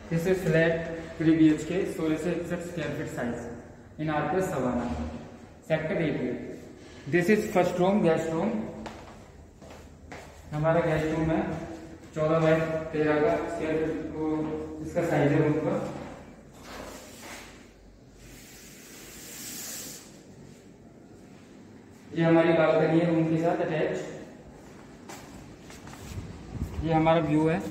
This is flat 3 BHK 16 से 61 square feet size in RPS Savannah, sector 8. This is first room, guest room. हमारा guest room है 14 bye 13 का square feet को इसका size है room का। ये हमारी बालकनी है रूम के साथ अटैच। ये हमारा व्यू है,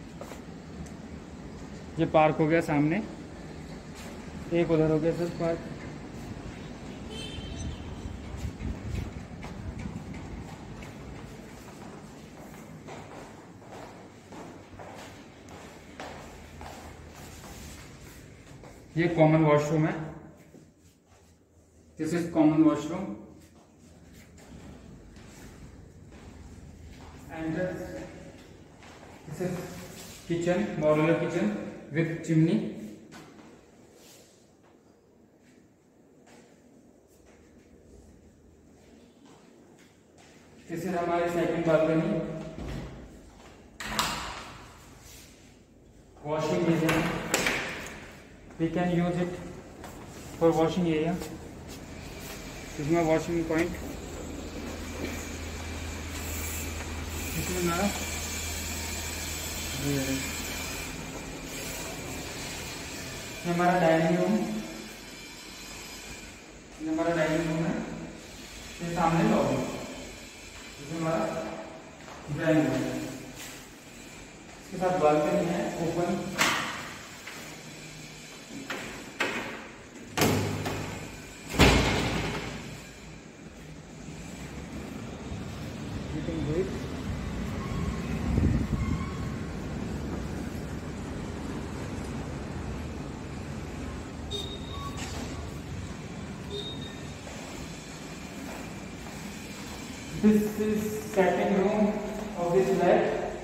ये पार्क हो गया सामने, एक उधर हो गया सर पार्क। ये कॉमन वॉशरूम है, this is common washroom and this is kitchen, modular kitchen with chimney. This is हमारी second balcony, washing area, we can use it for washing area. This is my washing point. This is my हमारा dining room, ये हमारा dining room है, ये सामने lobby, ये हमारा drawing room है, इसके साथ बालकनी है open. This is second room of this flat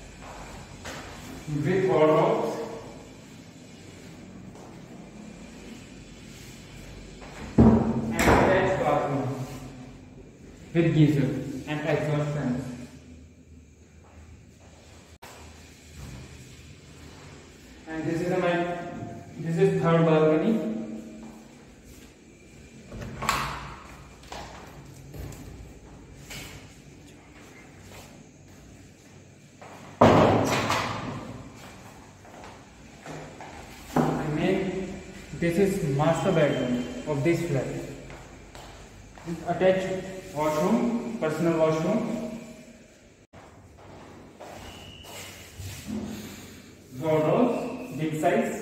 with wardrobes and attached bathroom with geyser and exhaust fans. And this is third balcony. This is master bedroom of this flat with attached washroom, personal washroom, wardrobes, big size,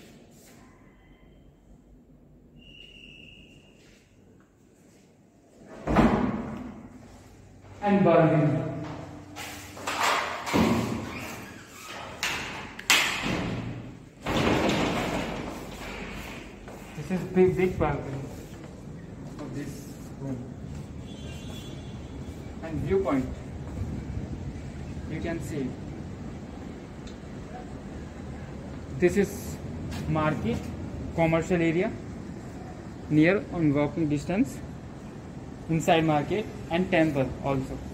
and balcony. This is big balcony of this room and viewpoint. You can see this is market, commercial area near on walking distance, inside market and temple also.